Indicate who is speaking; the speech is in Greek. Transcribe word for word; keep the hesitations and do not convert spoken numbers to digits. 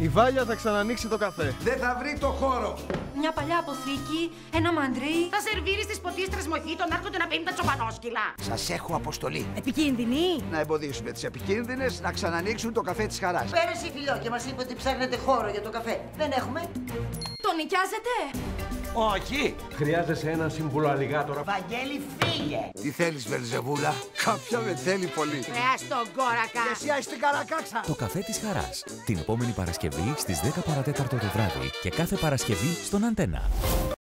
Speaker 1: Η Βάλια θα ξανανοίξει το καφέ.
Speaker 2: Δεν θα βρει το χώρο.
Speaker 3: Μια παλιά αποθήκη, ένα μαντρί.
Speaker 4: Θα σερβίρει τις ποτίστρες μοχίτων, να έρχονται να πίνουν τα τσοπανόσκυλα.
Speaker 2: Σας έχω αποστολή.
Speaker 3: Επικίνδυνη.
Speaker 2: Να εμποδίσουμε τις επικίνδυνες να ξανανοίξουν το καφέ της Χαράς.
Speaker 5: Πέρασε η Φιλό και μας είπε ότι ψάχνετε χώρο για το καφέ. Δεν έχουμε.
Speaker 3: Το νοικιάζετε?
Speaker 6: Όχι! Χρειάζεσαι ένα σύμβουλο αλιγάτορα.
Speaker 5: Βαγγέλη, φύγε!
Speaker 2: Τι θέλεις, Βελζεβούλα? Κάποια με θέλει πολύ.
Speaker 4: Κρέα στον κόρακα.
Speaker 2: Εσύ άι στην Καρακάξα.
Speaker 7: Το καφέ της Χαράς. Την επόμενη Παρασκευή στις δέκα παρατέταρτο το βράδυ και κάθε Παρασκευή στον Αντένα.